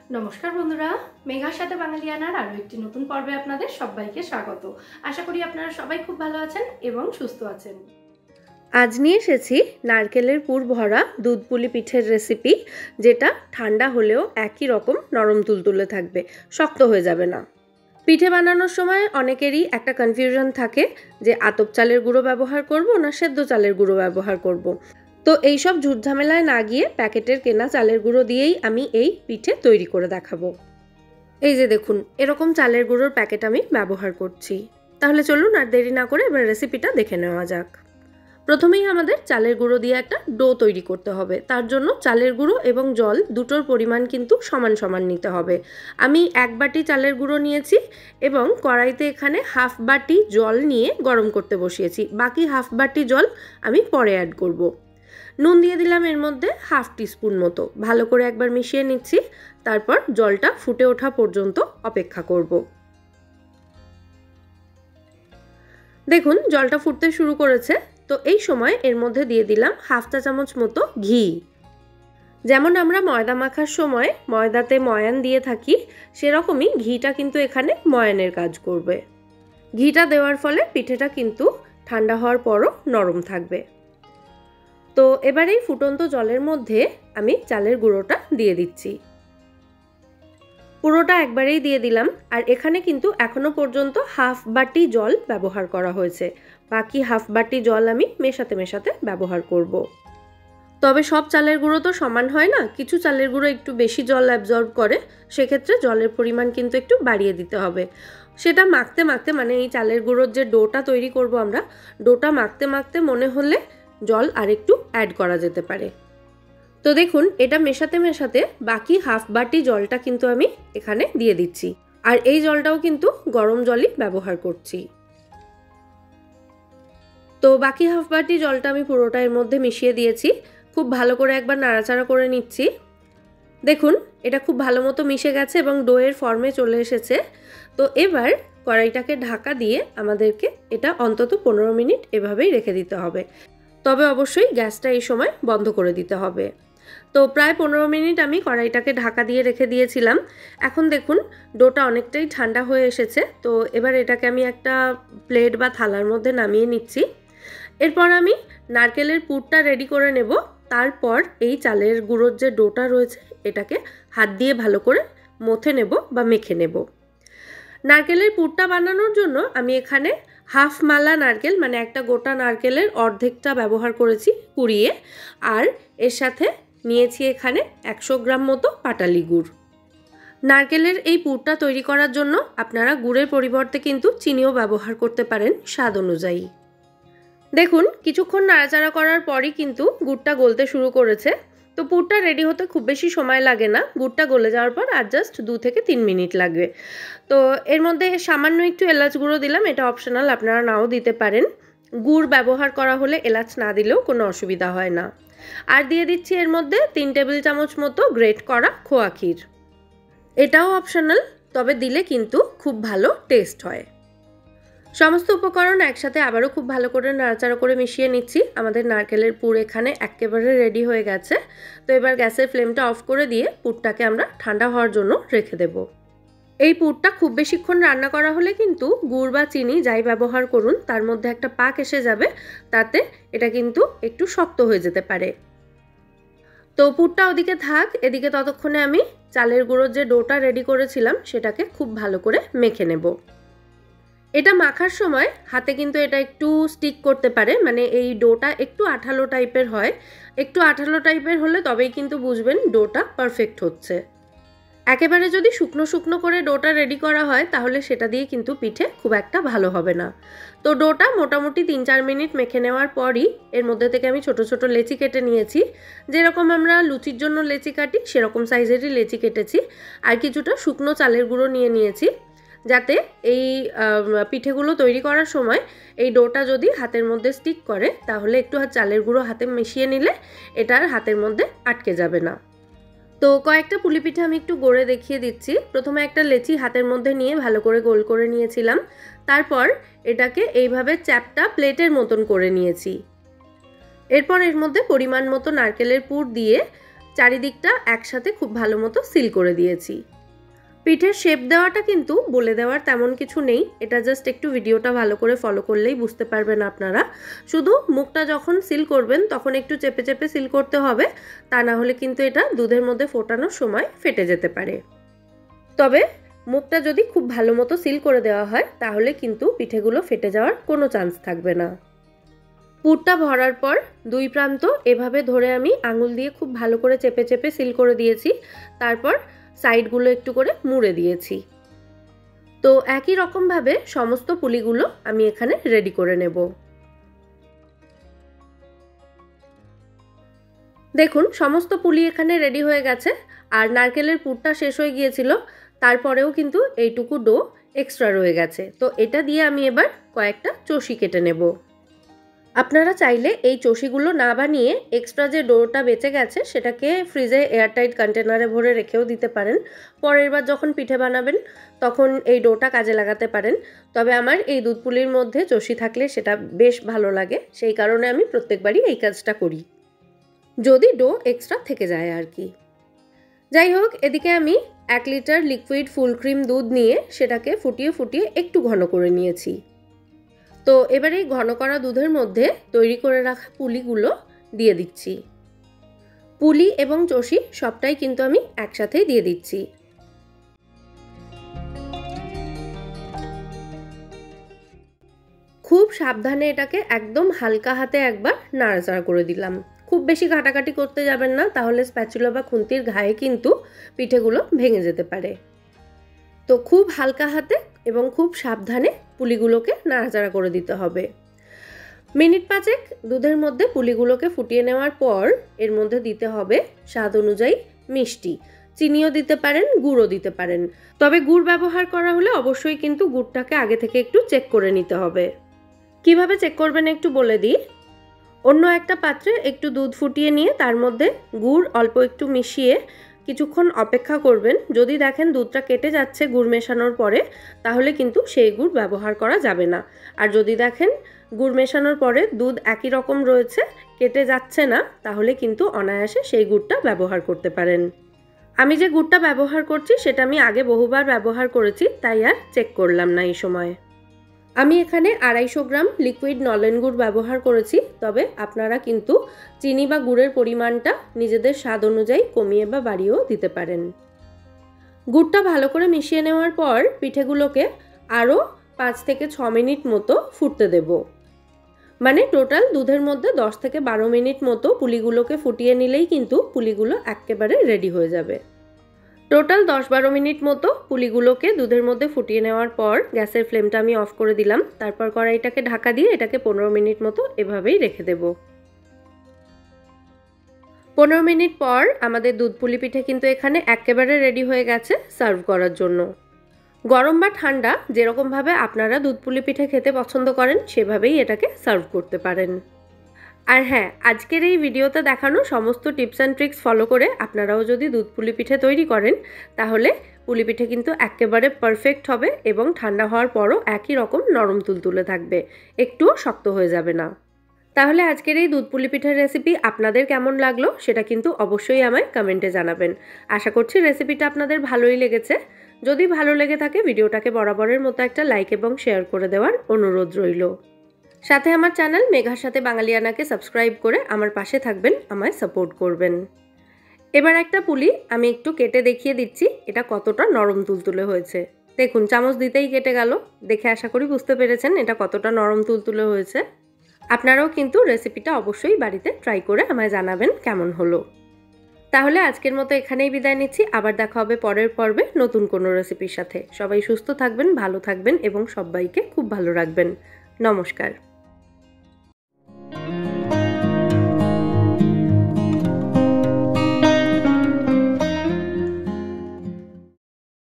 নমস্কার বন্ধুরা, মেঘার সাথে বাঙালিয়ানার আরও একটি নতুন পর্বে আপনাদের সবাইকে স্বাগত। আশা করি আপনারা সবাই খুব ভালো আছেন এবং সুস্থ আছেন। আজ নিয়ে এসেছি নারকেলের পুর ভরা দুধ পুলি পিঠের রেসিপি, যেটা ঠান্ডা হলেও একই রকম নরম তুলতুলে থাকবে, শক্ত হয়ে যাবে না। পিঠে বানানোর সময় অনেকেরই একটা কনফিউশন থাকে যে আতপ চালের গুঁড়ো ব্যবহার করব না সেদ্ধ চালের গুঁড়ো ব্যবহার করব। তো এইসব ঝুটঝামেলায় না গিয়ে প্যাকেটের কেনা চালের গুঁড়ো দিয়েই আমি এই পিঠে তৈরি করে দেখাবো। এই যে দেখুন, এরকম চালের গুঁড়োর প্যাকেট আমি ব্যবহার করছি। তাহলে চলুন আর দেরি না করে এবার রেসিপিটা দেখে নেওয়া যাক। প্রথমেই আমাদের চালের গুঁড়ো দিয়ে একটা ডো তৈরি করতে হবে। তার জন্য চালের গুঁড়ো এবং জল দুটোর পরিমাণ কিন্তু সমান সমান নিতে হবে। আমি 1 বাটি চালের গুঁড়ো নিয়েছি এবং কড়াইতে এখানে হাফ বাটি জল নিয়ে গরম করতে বসিয়েছি। বাকি হাফ বাটি জল আমি পরে অ্যাড করব। নুন দিয়ে দিলাম এর মধ্যে হাফ টিস্পুন মতো। ভালো করে একবার মিশিয়ে নিচ্ছি, তারপর জলটা ফুটে ওঠা পর্যন্ত অপেক্ষা করব। দেখুন জলটা ফুটতে শুরু করেছে। তো এই সময় এর মধ্যে দিয়ে দিলাম হাফ চা চামচ মতো ঘি। যেমন আমরা ময়দা মাখার সময় ময়দাতে ময়ান দিয়ে থাকি, সেরকমই ঘিটা কিন্তু এখানে ময়ানের কাজ করবে। ঘিটা দেওয়ার ফলে পিঠেটা কিন্তু ঠান্ডা হওয়ার পরও নরম থাকবে। তো এবার এই ফুটন্ত জলের মধ্যে আমি চালের গুঁড়োটা দিয়ে দিচ্ছি। পুরোটা একবারেই দিয়ে দিলাম। আর এখানে কিন্তু এখনো পর্যন্ত হাফ বাটি জল ব্যবহার করা হয়েছে। বাকি হাফ বাটি জল আমি মেশাতে মেশাতে ব্যবহার করব। তবে সব চালের গুঁড়ো তো সমান হয় না, কিছু চালের গুঁড়ো একটু বেশি জল অ্যাবজর্ব করে, সেক্ষেত্রে জলের পরিমাণ কিন্তু একটু বাড়িয়ে দিতে হবে। সেটা মাখতে মাখতে, মানে এই চালের গুঁড়োর যে ডোটা তৈরি করব আমরা, ডোটা মাখতে মাখতে মনে হলে জল আরেকটু অ্যাড করা যেতে পারে। তো দেখুন এটা মেশাতে মেশাতে বাকি হাফ বাটি জলটা কিন্তু আমি এখানে দিয়ে দিচ্ছি। আর এই জলটাও কিন্তু গরম জলই ব্যবহার করছি। তো বাকি হাফ বাটি জলটা আমি পুরোটা এর মধ্যে মিশিয়ে দিয়েছি। খুব ভালো করে একবার নাড়াচাড়া করে নিচ্ছি। দেখুন এটা খুব ভালো মতো মিশে গেছে এবং ডোয়ের ফর্মে চলে এসেছে। তো এবার কড়াইটাকে ঢাকা দিয়ে আমাদেরকে এটা অন্তত 15 মিনিট এভাবেই রেখে দিতে হবে। তবে অবশ্যই গ্যাসটা এই সময় বন্ধ করে দিতে হবে। তো প্রায় 15 মিনিট আমি কড়াইটাকে ঢাকা দিয়ে রেখে দিয়েছিলাম। এখন দেখুন ডোটা অনেকটাই ঠান্ডা হয়ে এসেছে। তো এবার এটাকে আমি একটা প্লেট বা থালার মধ্যে নামিয়ে নিচ্ছি। এরপর আমি নারকেলের পুরটা রেডি করে নেব। তারপর এই চালের গুঁড়োর যে ডোটা রয়েছে এটাকে হাত দিয়ে ভালো করে মথে নেব বা মেখে নেব। নারকেলের পুরটা বানানোর জন্য আমি এখানে হাফ মালা নারকেল, মানে একটা গোটা নারকেলের অর্ধেকটা ব্যবহার করেছি কুড়িয়ে। আর এর সাথে নিয়েছি এখানে 100 গ্রাম মতো পাটালি গুড়। নারকেলের এই পুরটা তৈরি করার জন্য আপনারা গুড়ের পরিবর্তে কিন্তু চিনিও ব্যবহার করতে পারেন স্বাদ অনুযায়ী। দেখুন কিছুক্ষণ নাড়াচাড়া করার পরই কিন্তু গুড়টা গলতে শুরু করেছে। তো পুরটা রেডি হতে খুব বেশি সময় লাগে না। গুড়টা গলে যাওয়ার পর আর জাস্ট 2 থেকে 3 মিনিট লাগবে। তো এর মধ্যে সামান্য একটু এলাচ গুঁড়ো দিলাম, এটা অপশনাল, আপনারা নাও দিতে পারেন। গুড় ব্যবহার করা হলে এলাচ না দিলেও কোনো অসুবিধা হয় না। আর দিয়ে দিচ্ছি এর মধ্যে 3 টেবিল চামচ মতো গ্রেট করা খোয়া ক্ষীর। এটাও অপশনাল, তবে দিলে কিন্তু খুব ভালো টেস্ট হয়। সমস্ত উপকরণ একসাথে আবারও খুব ভালো করে নাড়াচাড়া করে মিশিয়ে নিচ্ছি। আমাদের নারকেলের পুর এখানে একেবারে রেডি হয়ে গেছে। তো এবার গ্যাসের ফ্লেমটা অফ করে দিয়ে পুরটাকে আমরা ঠান্ডা হওয়ার জন্য রেখে দেব। এই পুরটা খুব বেশিক্ষণ রান্না করা হলে কিন্তু গুড় বা চিনি যাই ব্যবহার করুন তার মধ্যে একটা পাক এসে যাবে, তাতে এটা কিন্তু একটু শক্ত হয়ে যেতে পারে। তো পুরটা ওদিকে থাক, এদিকে ততক্ষণে আমি চালের গুঁড়োর যে ডোটা রেডি করেছিলাম সেটাকে খুব ভালো করে মেখে নেব। এটা মাখার সময় হাতে কিন্তু এটা একটু স্টিক করতে পারে, মানে এই ডোটা একটু আঠালো টাইপের হয়। একটু আঠালো টাইপের হলে তবেই কিন্তু বুঝবেন ডোটা পারফেক্ট হচ্ছে। একেবারে যদি শুকনো শুকনো করে ডোটা রেডি করা হয় তাহলে সেটা দিয়ে কিন্তু পিঠে খুব একটা ভালো হবে না। তো ডোটা মোটামুটি 3-4 মিনিট মেখে নেওয়ার পরই এর মধ্যে থেকে আমি ছোট ছোট লেচি কেটে নিয়েছি। যেরকম আমরা লুচির জন্য লেচি কাটি সেরকম সাইজেরই লেচি কেটেছি। আর কিছুটা শুকনো চালের গুঁড়ো নিয়েছি, যাতে এই পিঠেগুলো তৈরি করার সময় এই ডোটা যদি হাতের মধ্যে স্টিক করে তাহলে একটু চালের গুঁড়ো হাতে মিশিয়ে নিলে এটা আর হাতের মধ্যে আটকে যাবে না। তো কয়েকটা পুলি পিঠে আমি একটু গড়ে দেখিয়ে দিচ্ছি। প্রথমে একটা লেচি হাতের মধ্যে নিয়ে ভালো করে গোল করে নিয়েছিলাম। তারপর এটাকে এইভাবে চ্যাপটা প্লেটের মতন করে নিয়েছি। এরপর এর মধ্যে পরিমাণ মতো নারকেলের পুর দিয়ে চারিদিকটা একসাথে খুব ভালো মতো সিল করে দিয়েছি। পিঠের শেপ দেওয়াটা কিন্তু বলে দেওয়ার তেমন কিছু নেই, এটা জাস্ট একটু ভিডিওটা ভালো করে ফলো করলেই বুঝতে পারবেন আপনারা। শুধু মুখটা যখন সিল করবেন তখন একটু চেপে চেপে সিল করতে হবে, তা না হলে কিন্তু এটা দুধের মধ্যে ফোটানোর সময় ফেটে যেতে পারে। তবে মুখটা যদি খুব ভালো মতো সিল করে দেওয়া হয় তাহলে কিন্তু পিঠেগুলো ফেটে যাওয়ার কোনো চান্স থাকবে না। পুরটা ভরার পর দুই প্রান্ত এভাবে ধরে আমি আঙুল দিয়ে খুব ভালো করে চেপে চেপে সিল করে দিয়েছি, তারপর সাইডগুলো একটু করে মুড়ে দিয়েছি। তো একই রকমভাবে সমস্ত পুলিগুলো আমি এখানে রেডি করে নেব। দেখুন সমস্ত পুলি এখানে রেডি হয়ে গেছে, আর নারকেলের পুরটা শেষ হয়ে গিয়েছিল, তারপরেও কিন্তু এইটুকু ডো এক্সট্রা রয়ে গেছে। তো এটা দিয়ে আমি এবার কয়েকটা চষি কেটে নেব। আপনারা চাইলে এই চষিগুলো না বানিয়ে এক্সট্রা যে ডোটা বেঁচে গেছে সেটাকে ফ্রিজে এয়ারটাইট কন্টেনারে ভরে রেখেও দিতে পারেন। পরের বার যখন পিঠে বানাবেন তখন এই ডোটা কাজে লাগাতে পারেন। তবে আমার এই দুধ পুলির মধ্যে চষি থাকলে সেটা বেশ ভালো লাগে, সেই কারণে আমি প্রত্যেকবারই এই কাজটা করি, যদি ডো এক্সট্রা থেকে যায় আর কি। যাই হোক, এদিকে আমি 1 লিটার লিকুইড ফুল ক্রিম দুধ নিয়ে সেটাকে ফুটিয়ে ফুটিয়ে একটু ঘন করে নিয়েছি। তো এবার এই ঘন করা দুধের মধ্যে তৈরি করে রাখা পুলিগুলো দিয়ে দিচ্ছি। পুলি এবং চষি সবটাই কিন্তু আমি একসাথেই দিয়ে দিচ্ছি। খুব সাবধানে এটাকে একদম হালকা হাতে একবার নাড়াচাড়া করে দিলাম। খুব বেশি ঘাটাঘাটি করতে যাবেন না, তাহলে স্প্যাচুলা বা খুন্তির ঘায়ে কিন্তু পিঠেগুলো ভেঙে যেতে পারে। তো খুব হালকা হাতে এবং খুব সাবধানে পুলিগুলোকে নাড়াচাড়া করে দিতে হবে। মিনিট 5 দুধের মধ্যে পুলিগুলোকে ফুটিয়ে নেওয়ার পর এর মধ্যে দিতে হবে স্বাদ অনুযায়ী মিষ্টি। চিনিও দিতে পারেন, গুড়ও দিতে পারেন। তবে গুড় ব্যবহার করা হলে অবশ্যই কিন্তু গুড়টাকে আগে থেকে একটু চেক করে নিতে হবে। কিভাবে চেক করবেন একটু বলে দিই। অন্য একটা পাত্রে একটু দুধ ফুটিয়ে নিয়ে তার মধ্যে গুড় অল্প একটু মিশিয়ে কিছুক্ষণ অপেক্ষা করবেন। যদি দেখেন দুধটা কেটে যাচ্ছে গুড় মেশানোর পরে, তাহলে কিন্তু সেই গুড় ব্যবহার করা যাবে না। আর যদি দেখেন গুড় মেশানোর পরে দুধ একই রকম রয়েছে, কেটে যাচ্ছে না, তাহলে কিন্তু অনায়াসে সেই গুড়টা ব্যবহার করতে পারেন। আমি যে গুড়টা ব্যবহার করছি সেটা আমি আগে বহুবার ব্যবহার করেছি, তাই আর চেক করলাম না এই সময়। আমি এখানে 250 গ্রাম লিকুইড নলেন গুড় ব্যবহার করেছি। তবে আপনারা কিন্তু চিনি বা গুড়ের পরিমাণটা নিজেদের স্বাদ অনুযায়ী কমিয়ে বা বাড়িয়েও দিতে পারেন। গুড়টা ভালো করে মিশিয়ে নেওয়ার পর পিঠেগুলোকে আরও 5 থেকে 6 মিনিট মতো ফুটতে দেব। মানে টোটাল দুধের মধ্যে 10 থেকে 12 মিনিট মতো পুলিগুলোকে ফুটিয়ে নিলেই কিন্তু পুলিগুলো একেবারে রেডি হয়ে যাবে। টোটাল 10-12 মিনিট মতো পুলিগুলোকে দুধের মধ্যে ফুটিয়ে নেওয়ার পর গ্যাসের ফ্লেমটা আমি অফ করে দিলাম। তারপর কড়াইটাকে ঢাকা দিয়ে এটাকে 15 মিনিট মতো এভাবেই রেখে দেব। 15 মিনিট পর আমাদের দুধ পুলি পিঠে কিন্তু এখানে একেবারে রেডি হয়ে গেছে সার্ভ করার জন্য। গরম বা ঠান্ডা যেরকমভাবে আপনারা দুধ পুলি পিঠে খেতে পছন্দ করেন সেভাবেই এটাকে সার্ভ করতে পারেন। আর হ্যাঁ, আজকের এই ভিডিওতে দেখানো সমস্ত টিপস অ্যান্ড ট্রিক্স ফলো করে আপনারাও যদি দুধ পুলি পিঠে তৈরি করেন তাহলে পুলি পিঠে কিন্তু একেবারে পারফেক্ট হবে এবং ঠান্ডা হওয়ার পরও একই রকম নরম তুলতুলে থাকবে, একটুও শক্ত হয়ে যাবে না। তাহলে আজকের এই দুধ পুলি পিঠার রেসিপি আপনাদের কেমন লাগলো সেটা কিন্তু অবশ্যই আমায় কমেন্টে জানাবেন। আশা করছি রেসিপিটা আপনাদের ভালোই লেগেছে। যদি ভালো লেগে থাকে ভিডিওটাকে বরাবরের মতো একটা লাইক এবং শেয়ার করে দেওয়ার অনুরোধ রইল। সাথে আমার চ্যানেল মেঘার সাথে বাঙালিয়ানাকে সাবস্ক্রাইব করে আমার পাশে থাকবেন, আমায় সাপোর্ট করবেন। এবার একটা পুলি আমি একটু কেটে দেখিয়ে দিচ্ছি এটা কতটা নরম তুলতুলে হয়েছে। দেখুন চামচ দিতেই কেটে গেল, দেখে আশা করি বুঝতে পেরেছেন এটা কতটা নরম তুলতুলে হয়েছে। আপনারাও কিন্তু রেসিপিটা অবশ্যই বাড়িতে ট্রাই করে আমায় জানাবেন কেমন হলো। তাহলে আজকের মতো এখানেই বিদায় নিচ্ছি। আবার দেখা হবে পরের পর্বে নতুন কোনো রেসিপির সাথে। সবাই সুস্থ থাকবেন, ভালো থাকবেন এবং সবাইকে খুব ভালো রাখবেন। নমস্কার।